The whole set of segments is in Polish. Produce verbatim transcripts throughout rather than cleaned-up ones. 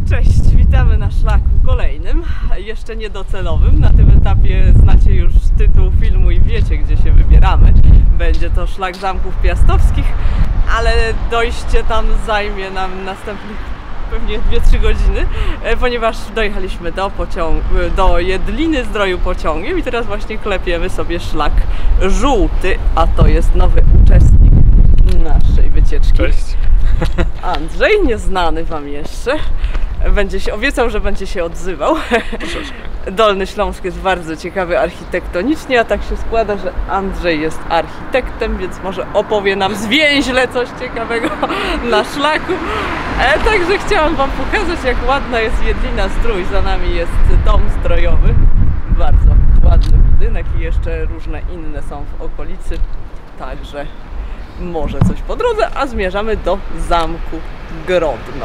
Cześć, witamy na szlaku kolejnym, jeszcze niedocelowym. Na tym etapie znacie już tytuł filmu i wiecie, gdzie się wybieramy. Będzie to szlak Zamków Piastowskich, ale dojście tam zajmie nam następnych pewnie dwie trzy godziny, ponieważ dojechaliśmy do, pociągu, do Jedliny Zdroju pociągiem i teraz właśnie klepiemy sobie szlak żółty, a to jest nowy uczestnik naszej wycieczki. Cześć! Andrzej, nieznany wam jeszcze. Będzie się, obiecał, że będzie się odzywał. Troszeczkę. Dolny Śląsk jest bardzo ciekawy architektonicznie, a tak się składa, że Andrzej jest architektem, więc może opowie nam zwięźle coś ciekawego na szlaku. E, także chciałam wam pokazać, jak ładna jest Jedlina Zdrój. Za nami jest dom zdrojowy. Bardzo ładny budynek i jeszcze różne inne są w okolicy. Także może coś po drodze, a zmierzamy do Zamku Grodno.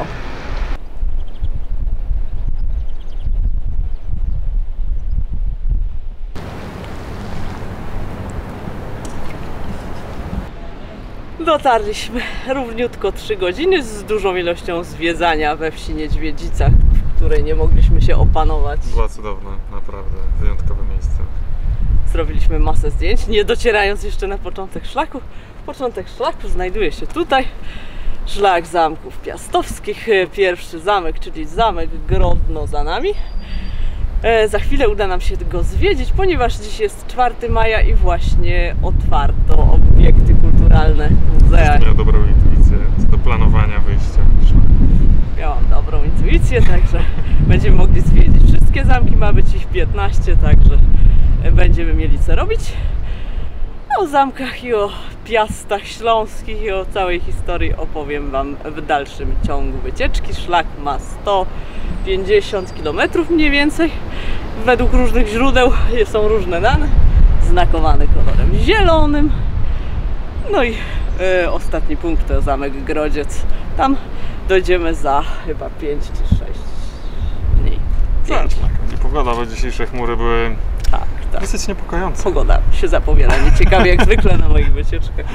Dotarliśmy równiutko trzy godziny z dużą ilością zwiedzania we wsi Niedźwiedzicach, w której nie mogliśmy się opanować. Była cudowna, naprawdę wyjątkowe miejsce. Zrobiliśmy masę zdjęć, nie docierając jeszcze na początek szlaku. Początek szlaku znajduje się tutaj. Szlak Zamków Piastowskich, pierwszy zamek, czyli Zamek Grodno za nami. E, za chwilę uda nam się go zwiedzić, ponieważ dziś jest czwartego maja i właśnie otwarto obiekty kulturalne, muzea. Miałem dobrą intuicję co do planowania wyjścia. Miałam dobrą intuicję, także będziemy mogli zwiedzić wszystkie zamki. Ma być ich piętnaście, także będziemy mieli co robić. O zamkach i o piastach śląskich i o całej historii opowiem wam w dalszym ciągu wycieczki. Szlak ma sto pięćdziesiąt kilometrów mniej więcej. Według różnych źródeł są różne dane. Znakowany kolorem zielonym. No i e, ostatni punkt to Zamek Grodziec. Tam dojdziemy za chyba pięć czy sześć dni. Tak, i pogoda, bo dzisiejsze chmury były tak, tak. dosyć niepokojące. Pogoda się zapowiada nieciekawie jak zwykle na moich wycieczkach.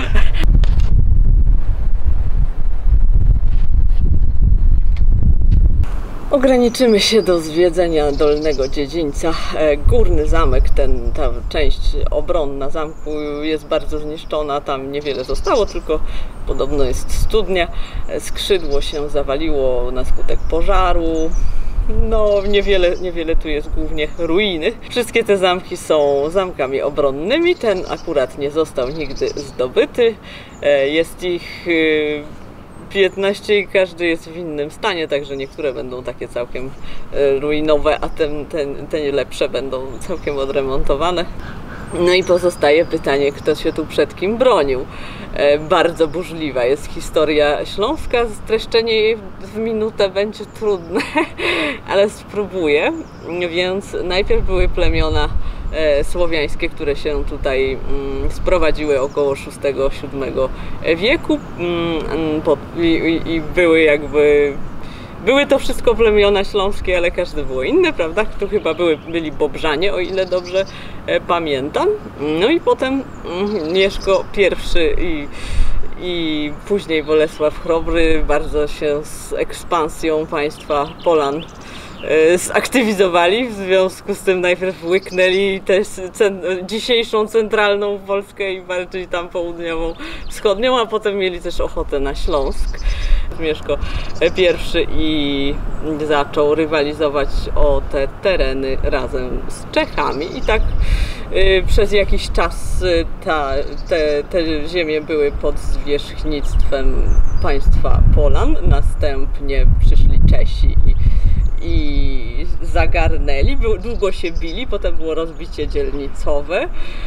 Ograniczymy się do zwiedzenia Dolnego Dziedzińca. Górny zamek, ten, ta część obronna zamku jest bardzo zniszczona, tam niewiele zostało, tylko podobno jest studnia. Skrzydło się zawaliło na skutek pożaru. No, niewiele, niewiele tu jest, głównie ruiny. Wszystkie te zamki są zamkami obronnymi, ten akurat nie został nigdy zdobyty. Jest ich piętnaście i każdy jest w innym stanie, także niektóre będą takie całkiem ruinowe, a te, te, te lepsze będą całkiem odremontowane. No i pozostaje pytanie, kto się tu przed kim bronił. E, bardzo burzliwa jest historia śląska, streszczenie jej w minutę będzie trudne, ale spróbuję. Więc najpierw były plemiona e, słowiańskie, które się tutaj mm, sprowadziły około szóstego siódmego wieku mm, po, i, i były jakby... Były to wszystko plemiona śląskie, ale każde było inne, prawda? Tu chyba były, byli Bobrzanie, o ile dobrze e, pamiętam. No i potem mm, Mieszko pierwszy i, i później Bolesław Chrobry bardzo się z ekspansją państwa Polan e, zaktywizowali. W związku z tym najpierw łyknęli też cen, dzisiejszą centralną Polskę i bardziej tam południową, wschodnią, a potem mieli też ochotę na Śląsk. Mieszko pierwszy i zaczął rywalizować o te tereny razem z Czechami i tak y, przez jakiś czas y, ta, te, te ziemie były pod zwierzchnictwem państwa Polan. Następnie przyszli Czesi i, i zagarnęli, Był, długo się bili, potem było rozbicie dzielnicowe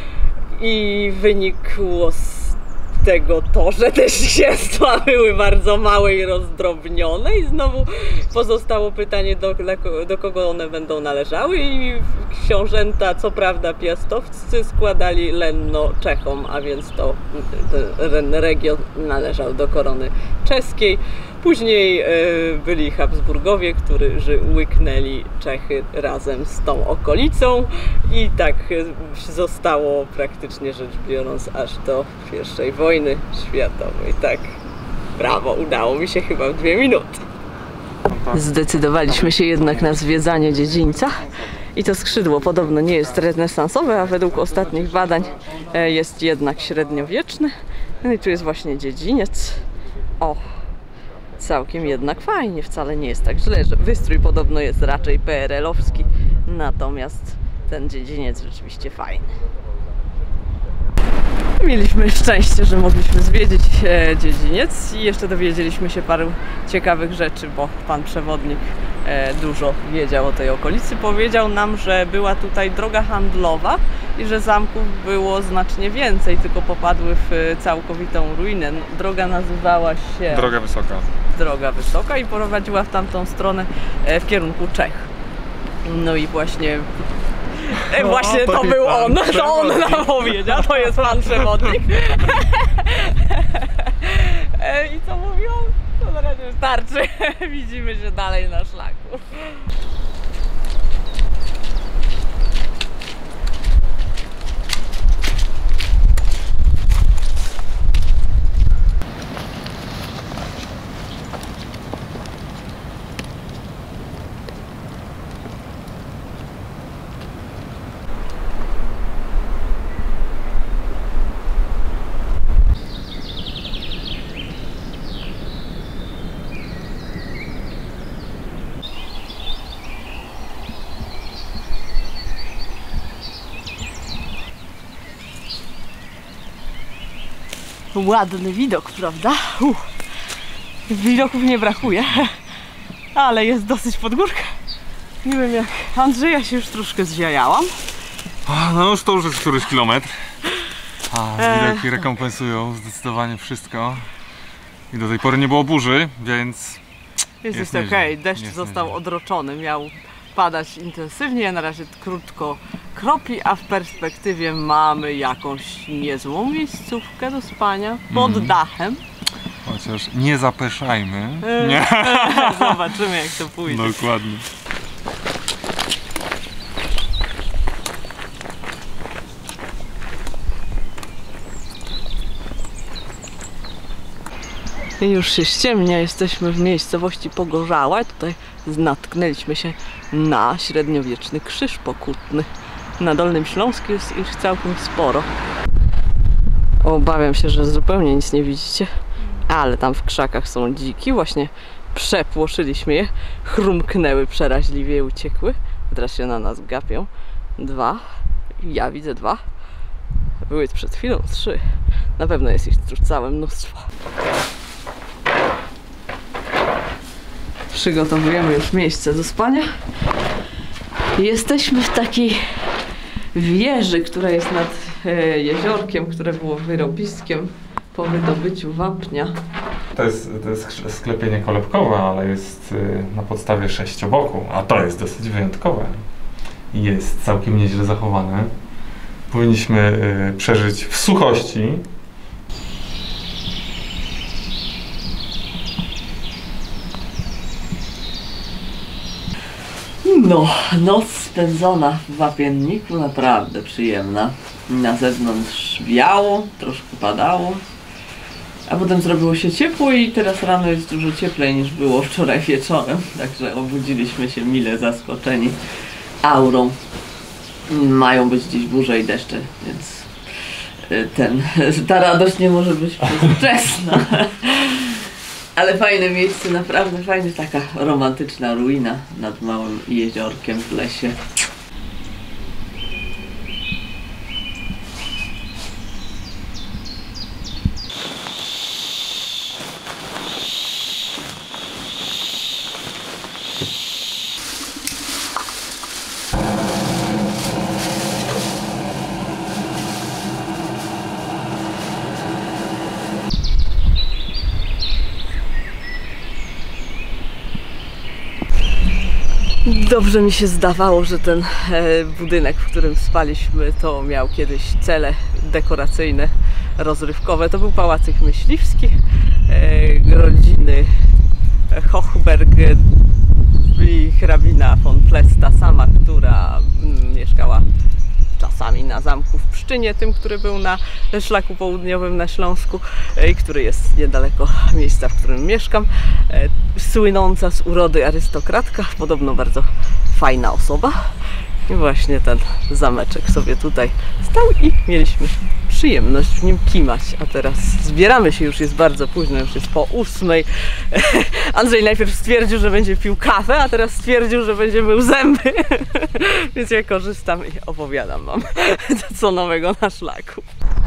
i wynikło z tego to, że te księstwa były bardzo małe i rozdrobnione i znowu pozostało pytanie, do, do kogo one będą należały i książęta, co prawda piastowscy, składali lenno Czechom, a więc to ten region należał do korony czeskiej. Później y, byli Habsburgowie, którzy łyknęli Czechy razem z tą okolicą i tak zostało praktycznie rzecz biorąc aż do pierwszej wojny światowej. Tak, brawo, udało mi się chyba w dwie minuty. Zdecydowaliśmy się jednak na zwiedzanie dziedzińca i to skrzydło podobno nie jest renesansowe, a według ostatnich badań jest jednak średniowieczne. No i tu jest właśnie dziedziniec. O, całkiem jednak fajnie, wcale nie jest tak źle, że wystrój podobno jest raczej P R L-owski, natomiast ten dziedziniec rzeczywiście fajny. Mieliśmy szczęście, że mogliśmy zwiedzić e, dziedziniec i jeszcze dowiedzieliśmy się paru ciekawych rzeczy, bo pan przewodnik e, dużo wiedział o tej okolicy. Powiedział nam, że była tutaj droga handlowa i że zamków było znacznie więcej, tylko popadły w całkowitą ruinę. Droga nazywała się... Droga Wysoka. Droga Wysoka i prowadziła w tamtą stronę e, w kierunku Czech. No i właśnie... No, właśnie to, to był on, to on nam powiedział, to jest pan przewodnik. I co mówią? To na razie starczy. Widzimy się dalej na szlaku. Ładny widok, prawda? Uh, widoków nie brakuje, ale jest dosyć pod górkę. Nie wiem jak Andrzeja, się już troszkę zziajałam. No już to już jest któryś kilometr. A widoki rekompensują zdecydowanie wszystko. I do tej pory nie było burzy, więc jest, jest jest okej. Deszcz jest został nieźle. odroczony, miał padać intensywnie, na razie krótko kropi, a w perspektywie mamy jakąś niezłą miejscówkę do spania pod mm. dachem. Chociaż nie zapeszajmy. Eee, Nie. Zobaczymy jak to pójdzie. Dokładnie. Już się ściemnia, jesteśmy w miejscowości Pogorzała. Tutaj natknęliśmy się na średniowieczny krzyż pokutny. Na Dolnym Śląsku jest ich całkiem sporo. Obawiam się, że zupełnie nic nie widzicie, ale tam w krzakach są dziki. Właśnie przepłoszyliśmy je, chrumknęły przeraźliwie i uciekły. Teraz się na nas gapią. Dwa, ja widzę dwa. Były przed chwilą trzy. Na pewno jest ich tu całe mnóstwo. Przygotowujemy już miejsce do spania. Jesteśmy w takiej wieży, która jest nad e, jeziorkiem, które było wyrobiskiem po wydobyciu wapnia. To jest, to jest sklepienie kolebkowe, ale jest na podstawie sześcioboku, a to jest dosyć wyjątkowe. Jest całkiem nieźle zachowane. Powinniśmy przeżyć w suchości. No, noc spędzona w wapienniku naprawdę przyjemna. Na zewnątrz wiało, troszkę padało, a potem zrobiło się ciepło i teraz rano jest dużo cieplej niż było wczoraj wieczorem. Także obudziliśmy się mile zaskoczeni aurą. Mają być dziś burze i deszcze, więc ten, ta radość nie może być przedwczesna. Ale fajne miejsce, naprawdę fajne, taka romantyczna ruina nad małym jeziorkiem w lesie. Dobrze mi się zdawało, że ten e, budynek, w którym spaliśmy, to miał kiedyś cele dekoracyjne, rozrywkowe. To był Pałacyk Myśliwski e, rodziny Hochberg i hrabina von Pless, ta sama, która mm, mieszkała w czasami na zamku w Pszczynie, tym, który był na szlaku południowym na Śląsku i który jest niedaleko miejsca, w którym mieszkam. Słynąca z urody arystokratka, podobno bardzo fajna osoba. I właśnie ten zameczek sobie tutaj stał i mieliśmy przyjemność w nim kimać. A teraz zbieramy się, już jest bardzo późno, już jest po ósmej. Andrzej najpierw stwierdził, że będzie pił kawę, a teraz stwierdził, że będzie mył zęby. Więc ja korzystam i opowiadam wam, co nowego na szlaku.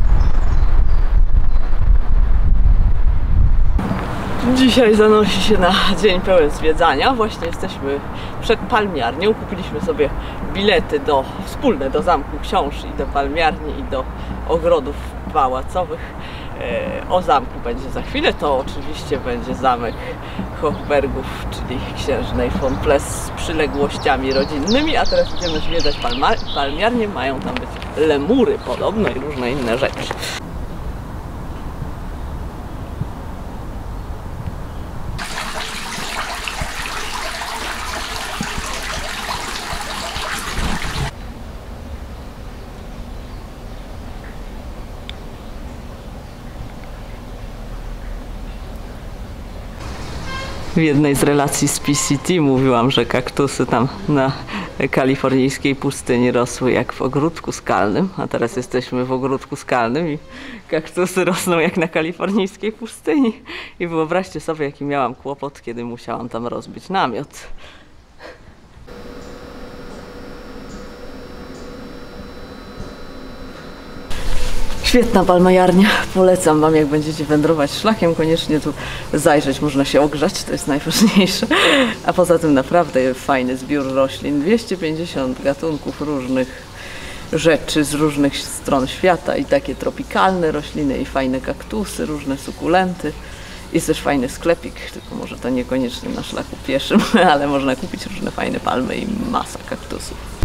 Dzisiaj zanosi się na dzień pełen zwiedzania. Właśnie jesteśmy przed palmiarnią. Kupiliśmy sobie bilety do, wspólne do Zamku Książ i do palmiarni i do ogrodów pałacowych. E, o zamku będzie za chwilę. To oczywiście będzie zamek Hochbergów, czyli księżnej von Pless z przyległościami rodzinnymi. A teraz idziemy zwiedzać palmiarnię. Mają tam być lemury podobno i różne inne rzeczy. W jednej z relacji z P C T mówiłam, że kaktusy tam na kalifornijskiej pustyni rosły jak w ogródku skalnym, a teraz jesteśmy w ogródku skalnym i kaktusy rosną jak na kalifornijskiej pustyni. I wyobraźcie sobie, jaki miałam kłopot, kiedy musiałam tam rozbić namiot. Świetna palmajarnia, polecam wam, jak będziecie wędrować szlakiem, koniecznie tu zajrzeć, można się ogrzać, to jest najważniejsze. A poza tym naprawdę fajny zbiór roślin, dwieście pięćdziesiąt gatunków różnych rzeczy z różnych stron świata i takie tropikalne rośliny i fajne kaktusy, różne sukulenty. Jest też fajny sklepik, tylko może to niekoniecznie na szlaku pieszym, ale można kupić różne fajne palmy i masa kaktusów.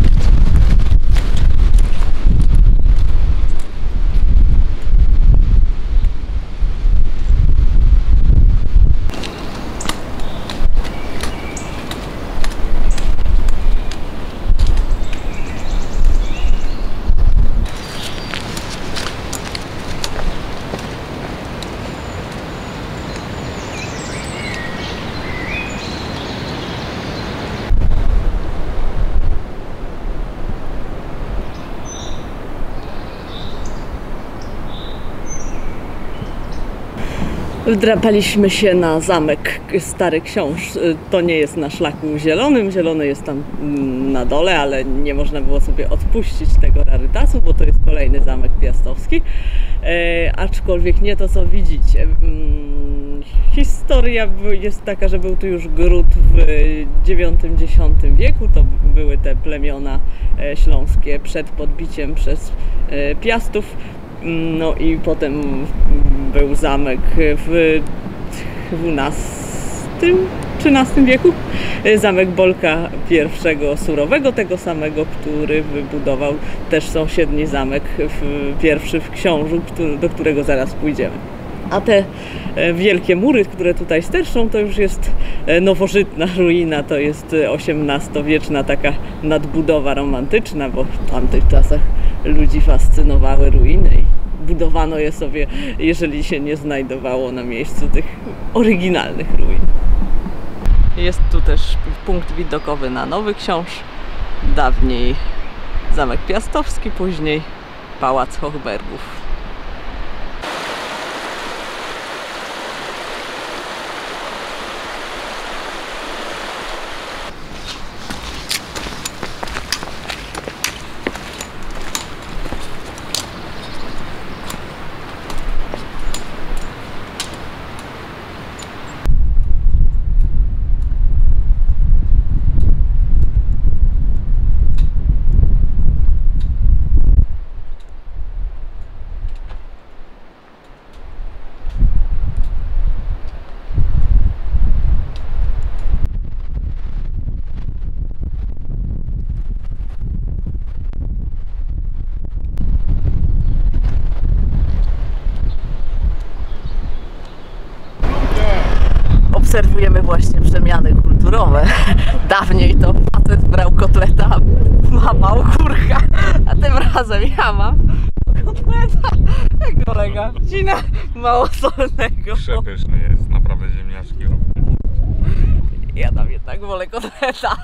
Wdrapaliśmy się na zamek Stary Książ. To nie jest na szlaku zielonym, zielony jest tam na dole, ale nie można było sobie odpuścić tego rarytasu, bo to jest kolejny zamek piastowski. E, aczkolwiek nie to, co widzicie. Historia jest taka, że był tu już gród w dziewiątym dziesiątym wieku. To były te plemiona śląskie przed podbiciem przez Piastów. No i potem był zamek w dwunastym, trzynastym wieku. Zamek Bolka I Surowego, tego samego, który wybudował też sąsiedni zamek w, pierwszy w Książu, który, do którego zaraz pójdziemy. A te wielkie mury, które tutaj sterczą, to już jest nowożytna ruina, to jest osiemnastowieczna taka nadbudowa romantyczna, bo w tamtych czasach ludzi fascynowały ruiny i budowano je sobie, jeżeli się nie znajdowało na miejscu tych oryginalnych ruin. Jest tu też punkt widokowy na Nowy Książ, dawniej zamek piastowski, później pałac Hochbergów. Obserwujemy właśnie przemiany kulturowe. Dawniej to facet brał kotleta, łamał kurka, a tym razem ja mam kotleta kolega wcina małosolnego. Przepyszny jest, naprawdę ziemniaczki również. Ja tam jednak wolę kotleta.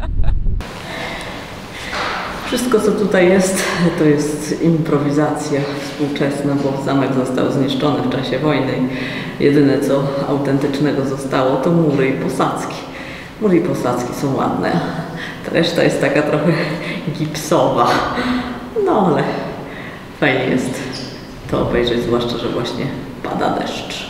Wszystko, co tutaj jest, to jest improwizacja współczesna, bo zamek został zniszczony w czasie wojny. Jedyne, co autentycznego zostało, to mury i posadzki. Mury i posadzki są ładne, ta reszta jest taka trochę gipsowa. No ale fajnie jest to obejrzeć, zwłaszcza, że właśnie pada deszcz.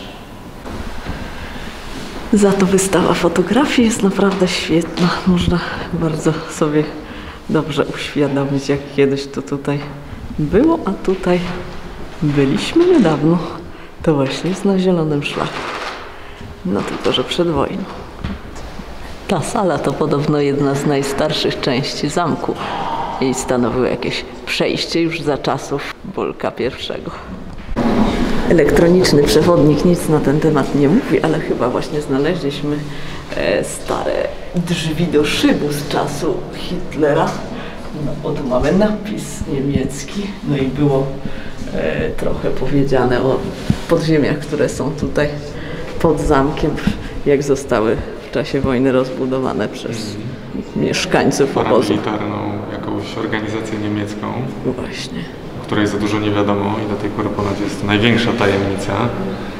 Za to wystawa fotografii jest naprawdę świetna. Można bardzo sobie dobrze uświadomić, jak kiedyś to tutaj było, a tutaj byliśmy niedawno. To właśnie jest na Zielonym Szlaku. No tylko, że przed wojną. Ta sala to podobno jedna z najstarszych części zamku. Jej stanowiło jakieś przejście już za czasów Bolka pierwszego. Elektroniczny przewodnik nic na ten temat nie mówi, ale chyba właśnie znaleźliśmy e, stare drzwi do szybu z czasu Hitlera. No, bo tu mamy napis niemiecki, no i było e, trochę powiedziane o podziemiach, które są tutaj pod zamkiem, jak zostały w czasie wojny rozbudowane przez mieszkańców obozu. Paramilitarną jakąś organizację niemiecką. Właśnie. O której za dużo nie wiadomo i do tej pory ponoć jest to największa tajemnica e,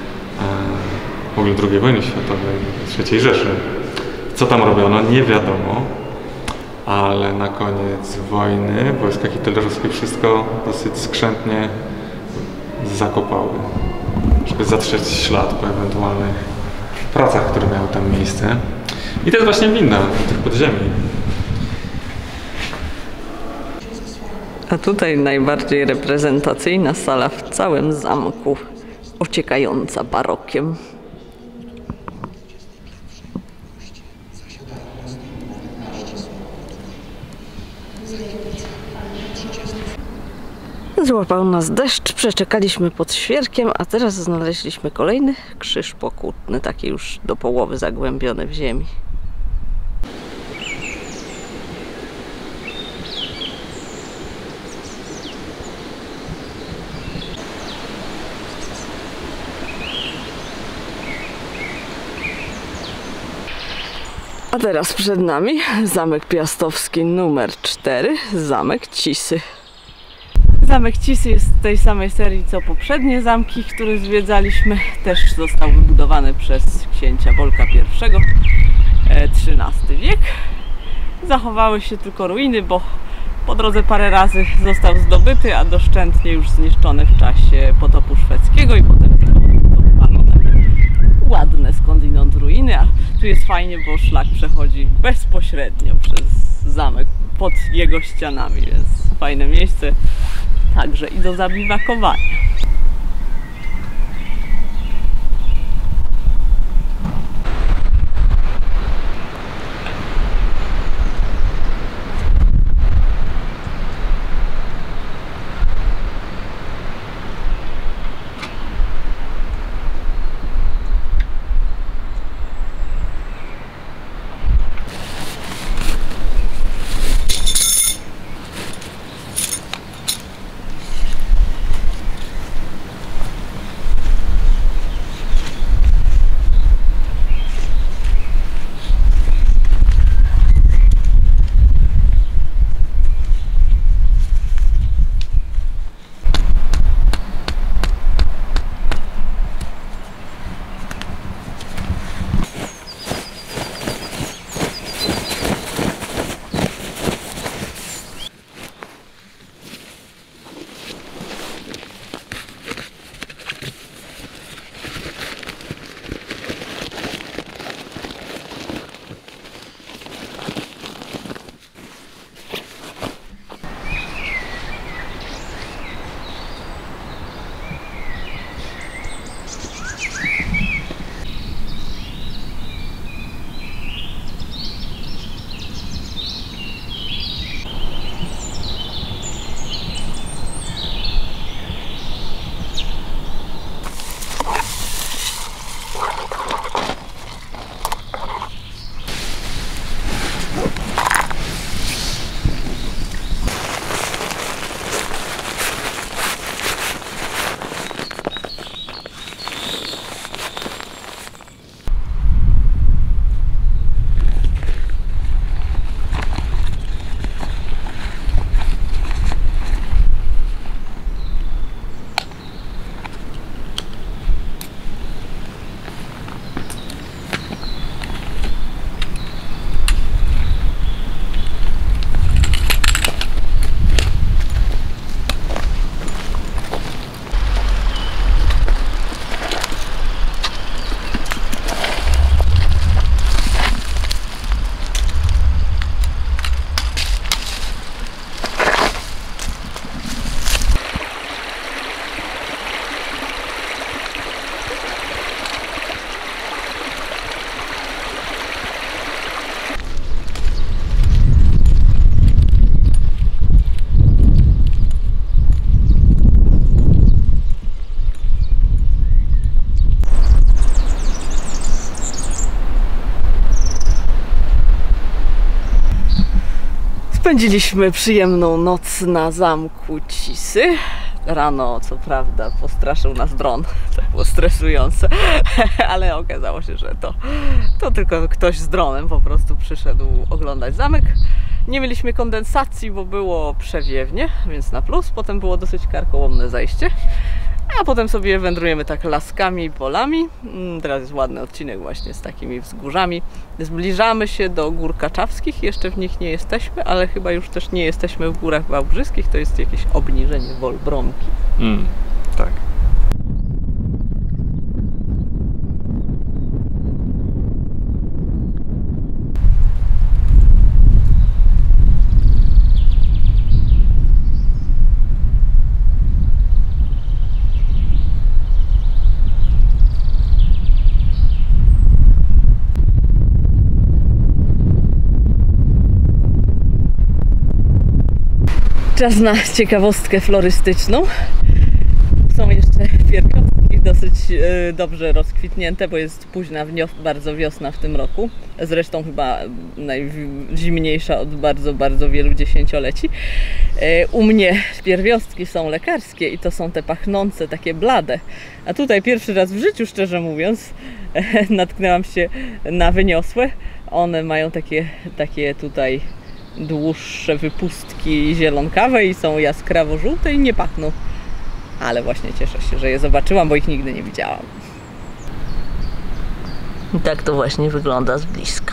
w ogóle drugiej wojny światowej, trzeciej Rzeszy. Co tam robiono, nie wiadomo, ale na koniec wojny wojska hitlerowskie wszystko dosyć skrzętnie zakopały, żeby zatrzeć ślad po ewentualnych pracach, które miały tam miejsce. I to jest właśnie winda tych podziemi. A tutaj najbardziej reprezentacyjna sala w całym zamku, ociekająca barokiem. Złapał nas deszcz, przeczekaliśmy pod świerkiem, a teraz znaleźliśmy kolejny krzyż pokutny, taki już do połowy zagłębiony w ziemi. A teraz przed nami Zamek Piastowski numer cztery, Zamek Cisy. Zamek Cisy jest z tej samej serii co poprzednie zamki, które zwiedzaliśmy. Też został wybudowany przez księcia Bolka pierwszego, trzynasty wiek. Zachowały się tylko ruiny, bo po drodze parę razy został zdobyty, a doszczętnie już zniszczony w czasie potopu szwedzkiego i potem budowano takie ładne skądinąd ruiny, a tu jest fajnie, bo szlak przechodzi bezpośrednio przez zamek, pod jego ścianami, więc fajne miejsce także i do zabiwakowania. Spędziliśmy przyjemną noc na zamku Cisy. Rano, co prawda, postraszył nas dron. To było stresujące, ale okazało się, że to, to tylko ktoś z dronem po prostu przyszedł oglądać zamek. Nie mieliśmy kondensacji, bo było przewiewnie, więc na plus. Potem było dosyć karkołomne zajście. A potem sobie wędrujemy tak laskami i polami. Teraz jest ładny odcinek właśnie z takimi wzgórzami. Zbliżamy się do Gór Kaczawskich. Jeszcze w nich nie jesteśmy, ale chyba już też nie jesteśmy w Górach Wałbrzyskich. To jest jakieś obniżenie Wolbronki. Mm, tak. Czas na ciekawostkę florystyczną. Są jeszcze pierwiastki dosyć e, dobrze rozkwitnięte, bo jest późna bardzo wiosna w tym roku. Zresztą chyba najzimniejsza od bardzo, bardzo wielu dziesięcioleci. E, u mnie pierwiastki są lekarskie i to są te pachnące, takie blade. A tutaj pierwszy raz w życiu, szczerze mówiąc, e, natknęłam się na wyniosłe. One mają takie, takie tutaj dłuższe wypustki zielonkawe i są jaskrawo żółte i nie pachną. Ale właśnie cieszę się, że je zobaczyłam, bo ich nigdy nie widziałam. I tak to właśnie wygląda z bliska.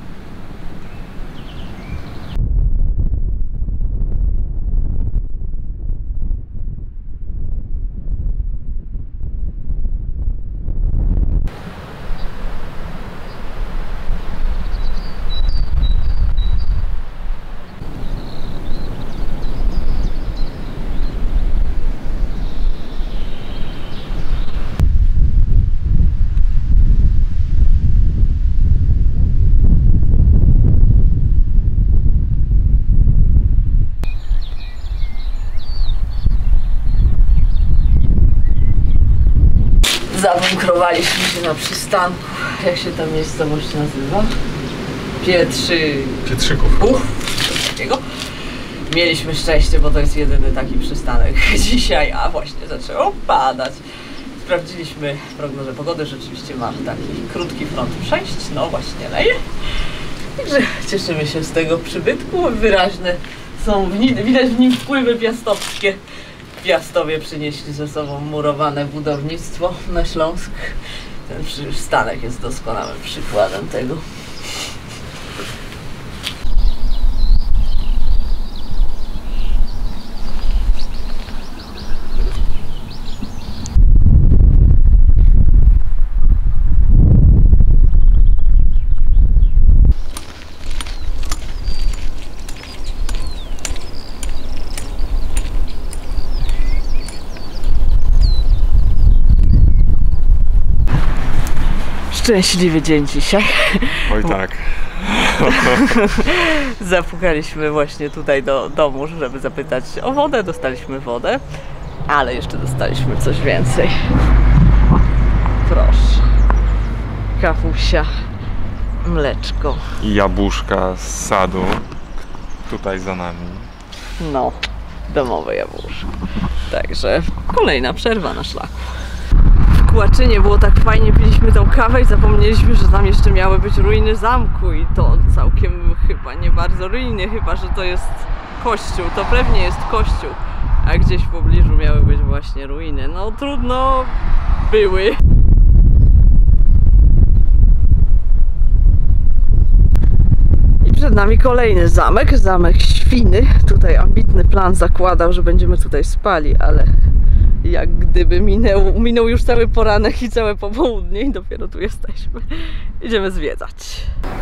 Zawękrowaliśmy się na przystanku. Jak się ta miejscowość nazywa? Pietrzy... Pietrzyków. Uf, coś takiego. Mieliśmy szczęście, bo to jest jedyny taki przystanek dzisiaj, a właśnie zaczęło padać. Sprawdziliśmy prognozę pogody, rzeczywiście ma taki krótki front przejść, no właśnie leje. Także cieszymy się z tego przybytku. Wyraźne są, w nim, widać w nim wpływy piastowskie. Piastowie przynieśli ze sobą murowane budownictwo na Śląsk. Ten przystanek jest doskonałym przykładem tego. Szczęśliwy dzień dzisiaj. Oj tak. Zapukaliśmy właśnie tutaj do domu, żeby zapytać o wodę. Dostaliśmy wodę, ale jeszcze dostaliśmy coś więcej. Proszę. Kawusia, mleczko. I jabłuszka z sadu. Tutaj za nami. No, domowe jabłuszko. Także kolejna przerwa na szlaku. W Kłaczynie było tak fajnie, piliśmy tą kawę i zapomnieliśmy, że tam jeszcze miały być ruiny zamku i to całkiem chyba nie bardzo ruiny, chyba że to jest kościół, to pewnie jest kościół, a gdzieś w pobliżu miały być właśnie ruiny. No trudno, były. I przed nami kolejny zamek, zamek Świny. Tutaj ambitny plan zakładał, że będziemy tutaj spali, ale jak gdyby minął, minął już cały poranek i całe popołudnie i dopiero tu jesteśmy. Idziemy zwiedzać.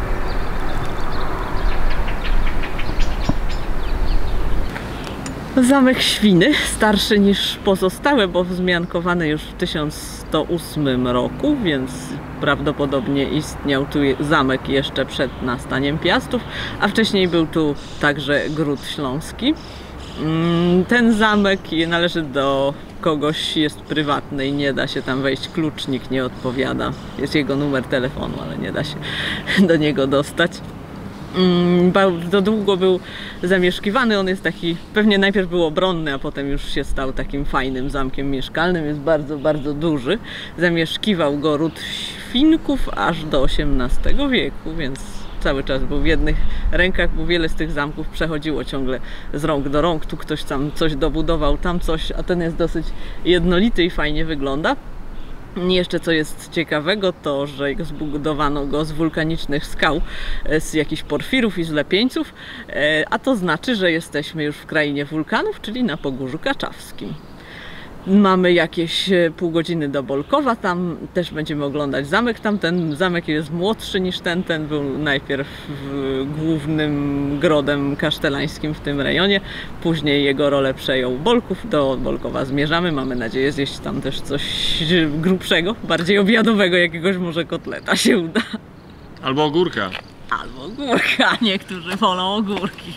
Zamek Świny, starszy niż pozostałe, bo wzmiankowany już w tysiąc sto ósmym roku, więc prawdopodobnie istniał tu zamek jeszcze przed nastaniem Piastów, a wcześniej był tu także Gród Śląski. Ten zamek należy do kogoś, jest prywatny i nie da się tam wejść, klucznik nie odpowiada. Jest jego numer telefonu, ale nie da się do niego dostać. Bardzo długo był zamieszkiwany, on jest taki, pewnie najpierw był obronny, a potem już się stał takim fajnym zamkiem mieszkalnym, jest bardzo, bardzo duży. Zamieszkiwał go ród Świnków aż do osiemnastego wieku, więc cały czas był w jednych rękach, bo wiele z tych zamków przechodziło ciągle z rąk do rąk, tu ktoś tam coś dobudował, tam coś, a ten jest dosyć jednolity i fajnie wygląda. Jeszcze co jest ciekawego, to że zbudowano go z wulkanicznych skał, z jakichś porfirów i z lepieńców, a to znaczy, że jesteśmy już w krainie wulkanów, czyli na Pogórzu Kaczawskim. Mamy jakieś pół godziny do Bolkowa, tam też będziemy oglądać zamek. Tamten zamek jest młodszy niż ten, ten był najpierw głównym grodem kasztelańskim w tym rejonie, później jego rolę przejął Bolków, do Bolkowa zmierzamy, mamy nadzieję zjeść tam też coś grubszego, bardziej obiadowego, jakiegoś może kotleta się uda. Albo ogórka. Albo ogórka, niektórzy wolą ogórki.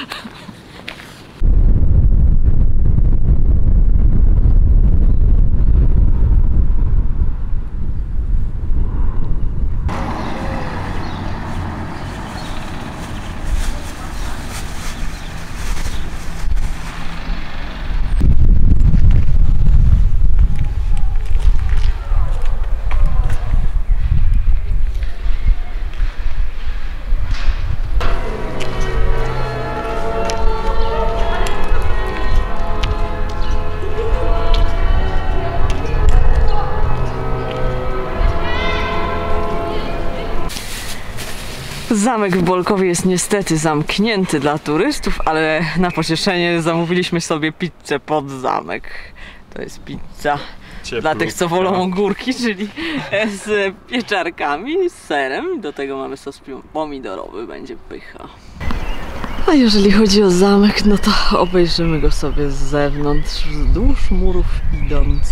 Zamek w Bolkowie jest niestety zamknięty dla turystów, ale na pocieszenie zamówiliśmy sobie pizzę pod zamek. To jest pizza Cieplutka. Dla tych, co wolą ogórki, czyli z pieczarkami, z serem. Do tego mamy sos pomidorowy, będzie pycha. A jeżeli chodzi o zamek, no to obejrzymy go sobie z zewnątrz, wzdłuż murów idąc.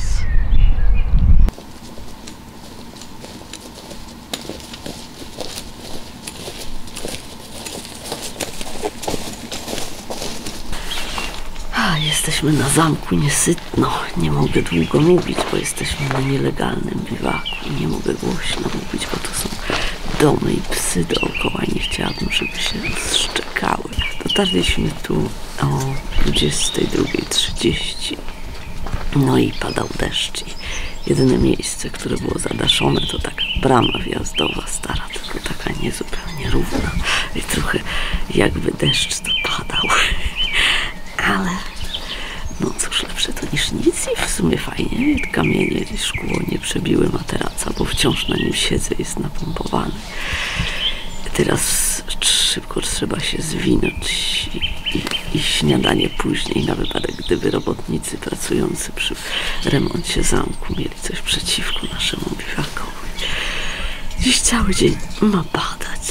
Jesteśmy na zamku Niesytno. Nie mogę długo mówić, bo jesteśmy na nielegalnym biwaku i nie mogę głośno mówić, bo to są domy i psy dookoła i nie chciałabym, żeby się rozszczekały. Dotarliśmy tu o dwudziestej drugiej trzydzieści. No i padał deszcz i jedyne miejsce, które było zadaszone, to taka brama wjazdowa stara, tylko taka niezupełnie równa i trochę jakby deszcz to padał. Ale no cóż, lepsze to niż nic i w sumie fajnie. Kamienie i szkło nie przebiły materaca, bo wciąż na nim siedzę, jest napompowany. Teraz szybko trzeba się zwinąć i, i, i śniadanie później, na wypadek gdyby robotnicy pracujący przy remoncie zamku mieli coś przeciwko naszemu biwakowi. Dziś cały dzień ma padać.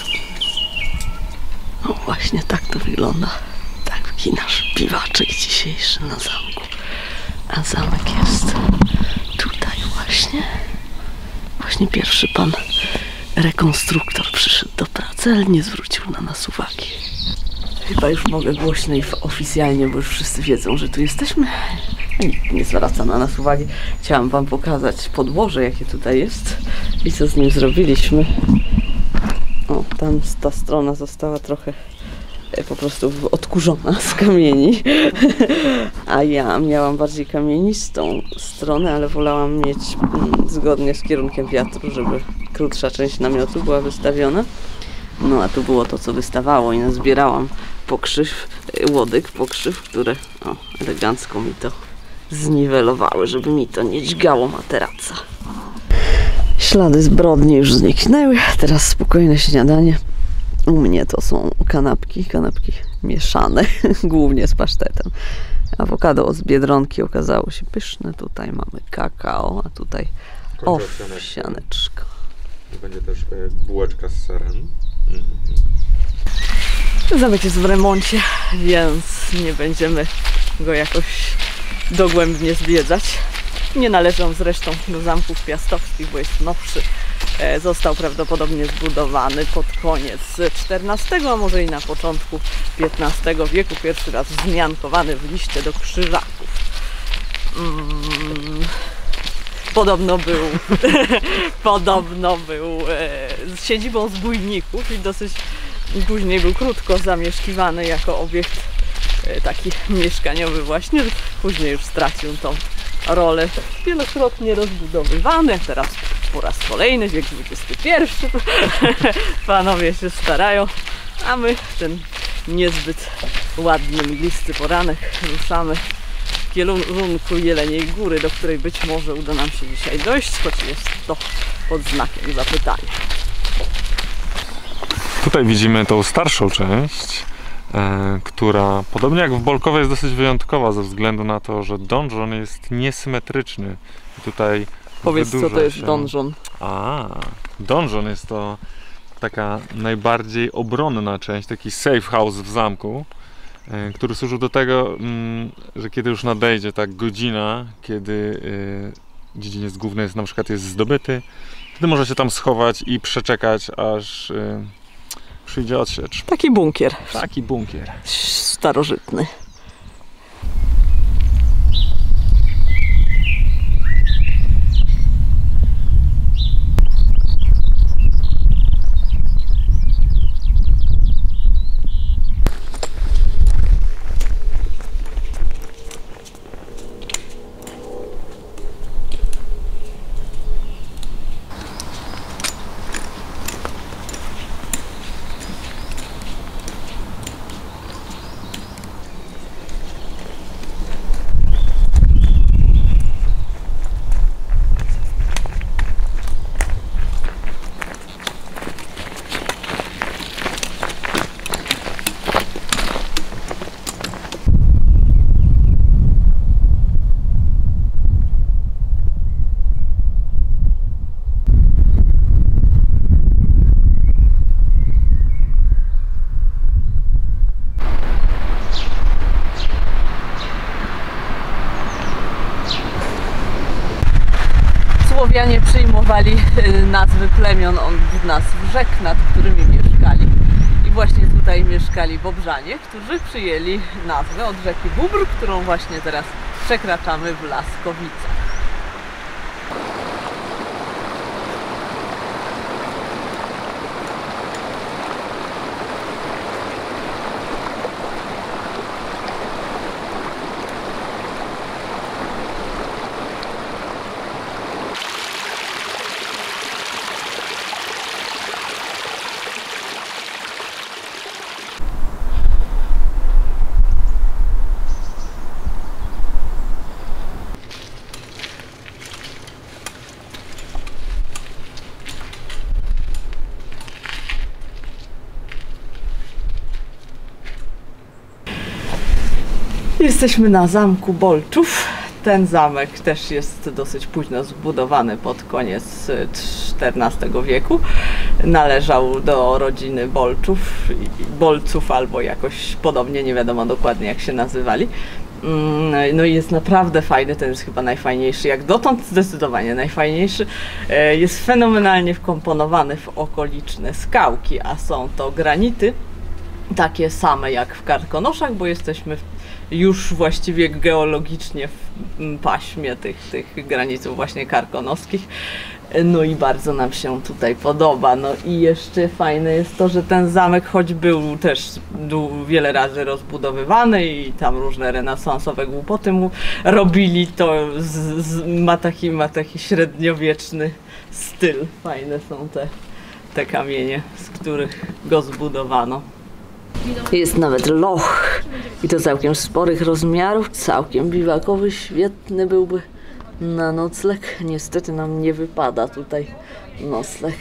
No właśnie tak to wygląda. Taki nasz biwaczek dzisiejszy na zamku. A zamek jest tutaj właśnie. Właśnie pierwszy pan rekonstruktor przyszedł do pracy, ale nie zwrócił na nas uwagi. Chyba już mogę głośno i oficjalnie, bo już wszyscy wiedzą, że tu jesteśmy. Nikt nie zwraca na nas uwagi. Chciałam wam pokazać podłoże, jakie tutaj jest i co z nim zrobiliśmy. O, tam ta strona została trochę po prostu odkurzona z kamieni, a ja miałam bardziej kamienistą stronę, ale wolałam mieć mm, zgodnie z kierunkiem wiatru, żeby krótsza część namiotu była wystawiona. No a tu było to, co wystawało i nazbierałam pokrzyw, łodyg, pokrzyw, które o, elegancko mi to zniwelowały, żeby mi to nie dźgało materaca. Ślady zbrodni już zniknęły, teraz spokojne śniadanie. U mnie to są kanapki, kanapki mieszane, głównie z pasztetem. Awokado z Biedronki okazało się pyszne. Tutaj mamy kakao, a tutaj owsianeczka. Będzie też bułeczka z serem. Mhm. Zamek jest w remoncie, więc nie będziemy go jakoś dogłębnie zwiedzać. Nie należy on zresztą do zamków piastowskich, bo jest nowszy. Został prawdopodobnie zbudowany pod koniec czternastego, a może i na początku piętnastego wieku. Pierwszy raz wzmiankowany w liście do krzyżaków. Hmm. Podobno był, podobno był e, siedzibą zbójników i dosyć Później był krótko zamieszkiwany jako obiekt taki mieszkaniowy właśnie. Później już stracił tą rolę. Wielokrotnie rozbudowywany. Teraz po raz kolejny, wiek dwudziesty pierwszy. Panowie się starają, a my ten niezbyt ładny, mglisty poranek ruszamy w kierunku Jeleniej Góry, do której być może uda nam się dzisiaj dojść, choć jest to pod znakiem zapytania. Tutaj widzimy tą starszą część, e, która podobnie jak w Bolkowie jest dosyć wyjątkowa ze względu na to, że donżon jest niesymetryczny. I tutaj Powiedz, co to jest się... donżon. A, donżon jest to taka najbardziej obronna część, taki safe house w zamku, e, który służył do tego, m, że kiedy już nadejdzie ta godzina, kiedy e, dziedziniec główny jest, na przykład jest zdobyty, wtedy może się tam schować i przeczekać, aż e, przyjdzie odsiecz. Taki bunkier. Taki bunkier. Starożytny. Słowianie przyjmowali nazwy plemion od nazw rzek, nad którymi mieszkali. I właśnie tutaj mieszkali Bobrzanie, którzy przyjęli nazwę od rzeki Bóbr, którą właśnie teraz przekraczamy w Laskowicach. Jesteśmy na zamku Bolczów. Ten zamek też jest dosyć późno zbudowany, pod koniec czternastego wieku. Należał do rodziny Bolczów, Bolców albo jakoś podobnie, nie wiadomo dokładnie jak się nazywali. No i jest naprawdę fajny, ten jest chyba najfajniejszy, jak dotąd zdecydowanie najfajniejszy. Jest fenomenalnie wkomponowany w okoliczne skałki, a są to granity, takie same jak w Karkonoszach, bo jesteśmy już właściwie geologicznie w paśmie tych, tych granitów właśnie karkonoskich. No i bardzo nam się tutaj podoba. No i jeszcze fajne jest to, że ten zamek, choć był też wiele razy rozbudowywany i tam różne renesansowe głupoty mu robili, to z, z, ma, taki, ma taki średniowieczny styl. Fajne są te, te kamienie, z których go zbudowano. Jest nawet loch i to całkiem sporych rozmiarów, całkiem biwakowy, świetny byłby na nocleg. Niestety nam nie wypada tutaj nocleg.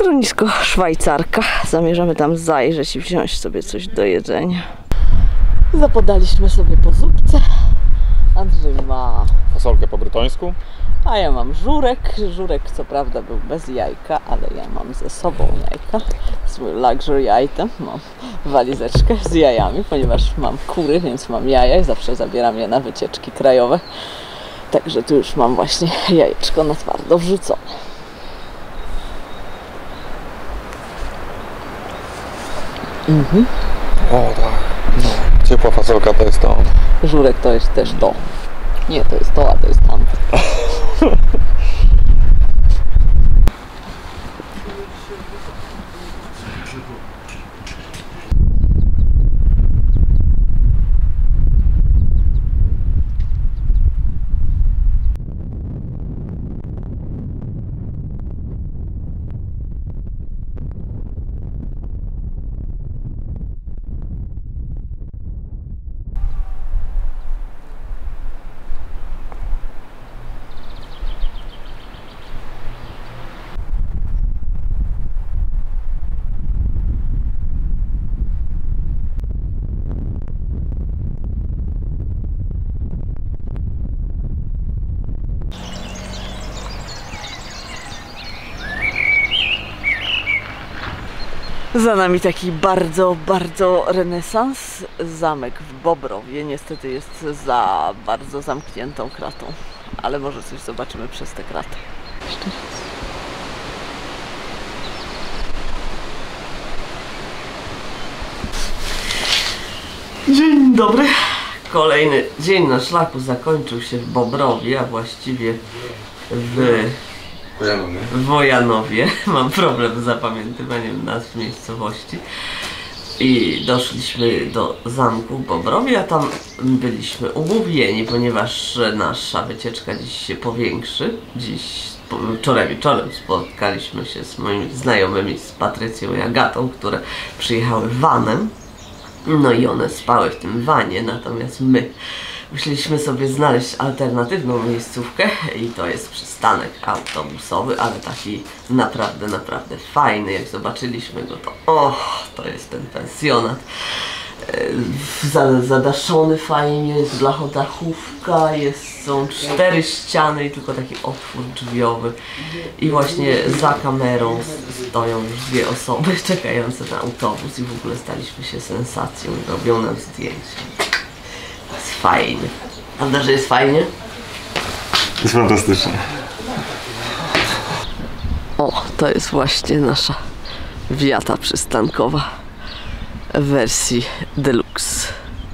Schronisko Szwajcarka. Zamierzamy tam zajrzeć i wziąć sobie coś do jedzenia. Zapodaliśmy sobie po zupce. Andrzej ma Fasolkę po brytońsku. a ja mam żurek. Żurek co prawda był bez jajka, ale ja mam ze sobą jajka. To jest mój luxury item. Mam walizeczkę z jajami, ponieważ mam kury, więc mam jaja i zawsze zabieram je na wycieczki krajowe. Także tu już mam właśnie jajeczko na twardo wrzucone. Mhm. O tak, no, ciepła fasolka to jest to. Żurek to jest też to. Nie, to jest to, a to jest tamto. Za nami taki bardzo, bardzo renesans. Zamek w Bobrowie. Niestety jest za bardzo zamkniętą kratą, ale może coś zobaczymy przez tę kratę. Jeszcze raz. Dzień dobry. Kolejny dzień na szlaku zakończył się w Bobrowie, a właściwie w Wojanowie. w Wojanowie. Mam problem z zapamiętywaniem nazw miejscowości. I doszliśmy do zamku w Bobrowie, a tam byliśmy umówieni, ponieważ nasza wycieczka dziś się powiększy. Dziś, wczoraj wieczorem spotkaliśmy się z moimi znajomymi, z Patrycją i Agatą, które przyjechały vanem. No i one spały w tym wanie, natomiast my musieliśmy sobie znaleźć alternatywną miejscówkę i to jest przystanek autobusowy, ale taki naprawdę, naprawdę fajny. Jak zobaczyliśmy go, to o, to jest ten pensjonat. Zadaszony fajnie, jest blachodachówka, jest, są cztery ściany i tylko taki otwór drzwiowy. I właśnie za kamerą stoją już dwie osoby czekające na autobus i w ogóle staliśmy się sensacją i robią nam zdjęcia. To jest fajne. Prawda, że jest fajnie? Jest fantastycznie. O, to jest właśnie nasza wiata przystankowa w wersji deluxe.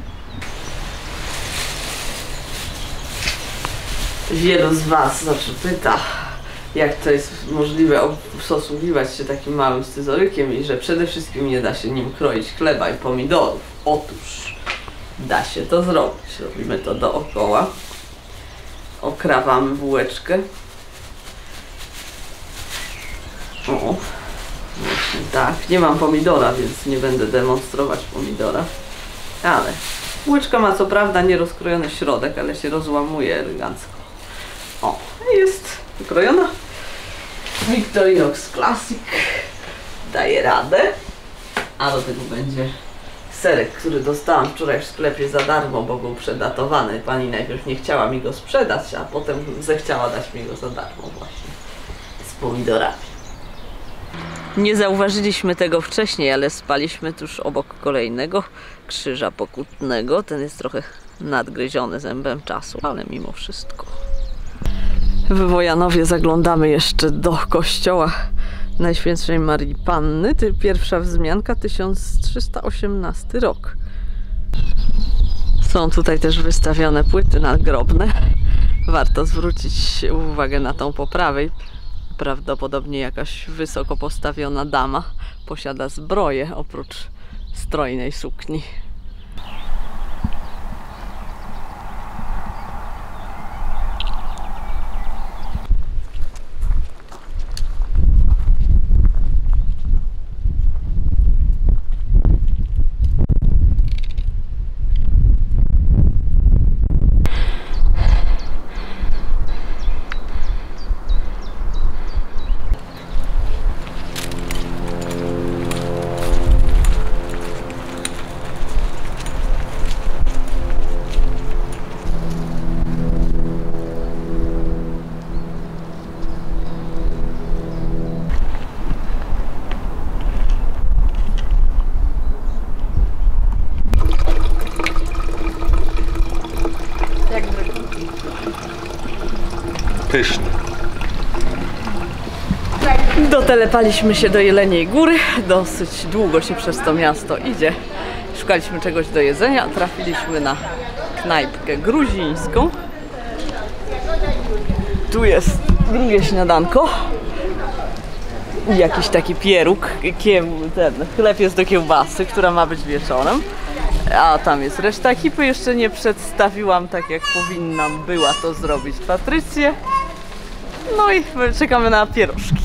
Wielu z Was znaczy pyta, jak to jest możliwe obsługiwać się takim małym scyzorykiem i że przede wszystkim nie da się nim kroić chleba i pomidorów. Otóż da się to zrobić. Robimy to dookoła. Okrawamy bułeczkę. O, właśnie tak. Nie mam pomidora, więc nie będę demonstrować pomidora. Ale bułeczka ma co prawda nierozkrojony środek, ale się rozłamuje elegancko. O, jest wykrojona. Victorinox Classic daje radę. A do tego będzie serek, który dostałam wczoraj w sklepie za darmo, bo był przedatowany. Pani najpierw nie chciała mi go sprzedać, a potem zechciała dać mi go za darmo właśnie z pomidorami. Nie zauważyliśmy tego wcześniej, ale spaliśmy tuż obok kolejnego krzyża pokutnego. Ten jest trochę nadgryziony zębem czasu, ale mimo wszystko. W Wojanowie zaglądamy jeszcze do kościoła Najświętszej Marii Panny. Pierwsza wzmianka tysiąc trzysta osiemnasty rok. Są tutaj też wystawione płyty nagrobne. Warto zwrócić uwagę na tą po prawej. Prawdopodobnie jakaś wysoko postawiona dama posiada zbroję oprócz strojnej sukni. pyszne. Dotelepaliśmy się do Jeleniej Góry, dosyć długo się przez to miasto idzie. Szukaliśmy czegoś do jedzenia, trafiliśmy na knajpkę gruzińską. Tu jest drugie śniadanko i jakiś taki pieróg, ten chleb jest do kiełbasy, która ma być wieczorem. A tam jest reszta ekipy, jeszcze nie przedstawiłam tak jak powinnam była to zrobić Patrycję. No i czekamy na pierożki.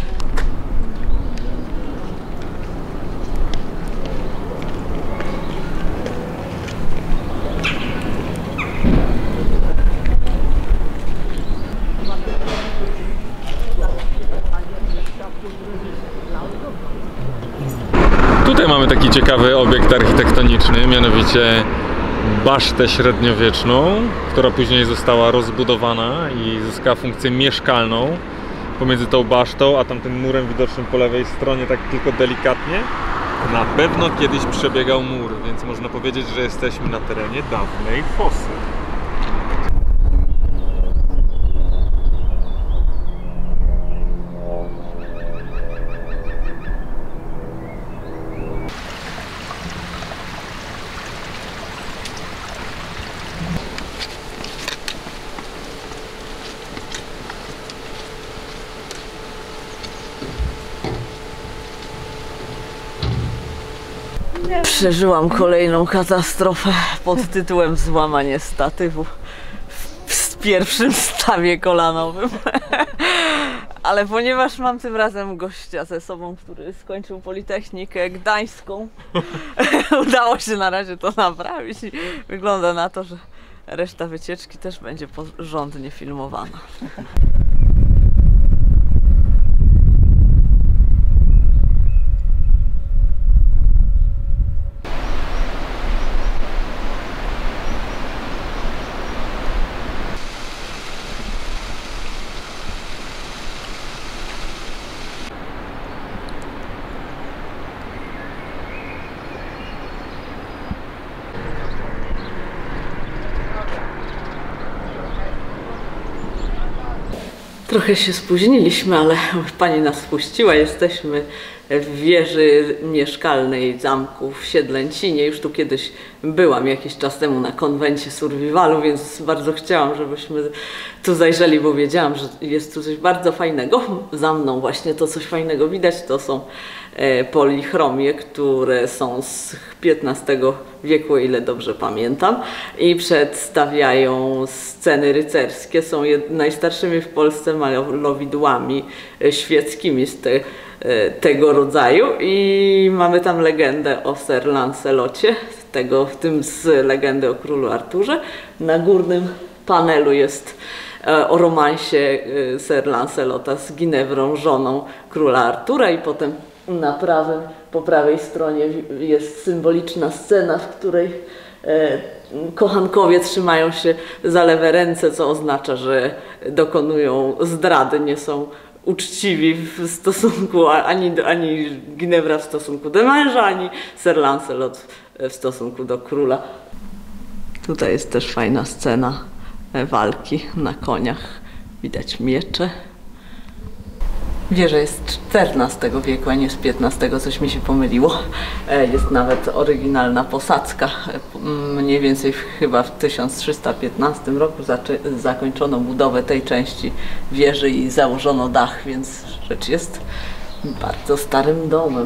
Tutaj mamy taki ciekawy obiekt architektoniczny, mianowicie basztę średniowieczną, która później została rozbudowana i zyskała funkcję mieszkalną. Pomiędzy tą basztą a tamtym murem widocznym po lewej stronie, tak tylko delikatnie, na pewno kiedyś przebiegał mur, więc można powiedzieć, że jesteśmy na terenie dawnej fosy. Przeżyłam kolejną katastrofę pod tytułem złamanie statywu w pierwszym stawie kolanowym. Ale ponieważ mam tym razem gościa ze sobą, który skończył Politechnikę Gdańską, udało się na razie to naprawić i wygląda na to, że reszta wycieczki też będzie porządnie filmowana. Trochę się spóźniliśmy, ale pani nas wpuściła. Jesteśmy w wieży mieszkalnej zamku w Siedlęcinie. Już tu kiedyś byłam jakiś czas temu na konwencie survivalu, więc bardzo chciałam, żebyśmy tu zajrzeli, bo wiedziałam, że jest tu coś bardzo fajnego. Za mną właśnie to coś fajnego widać, to są polichromie, które są z piętnastego wieku, o ile dobrze pamiętam, i przedstawiają sceny rycerskie. Są najstarszymi w Polsce malowidłami świeckimi z te, tego rodzaju i mamy tam legendę o Sir Lancelocie, tego, w tym z legendy o królu Arturze. Na górnym panelu jest o romansie Sir Lancelota z Ginewrą, żoną króla Artura, i potem na prawym, po prawej stronie jest symboliczna scena, w której e, kochankowie trzymają się za lewe ręce, co oznacza, że dokonują zdrady, nie są uczciwi w stosunku, ani, ani Ginewra w stosunku do męża, ani Sir Lancelot w stosunku do króla. Tutaj jest też fajna scena walki na koniach, widać miecze. Wieża jest z czternastego wieku, a nie z piętnastego, coś mi się pomyliło. Jest nawet oryginalna posadzka. Mniej więcej chyba w tysiąc trzysta piętnastym roku zakończono budowę tej części wieży i założono dach, więc rzecz jest bardzo starym domem.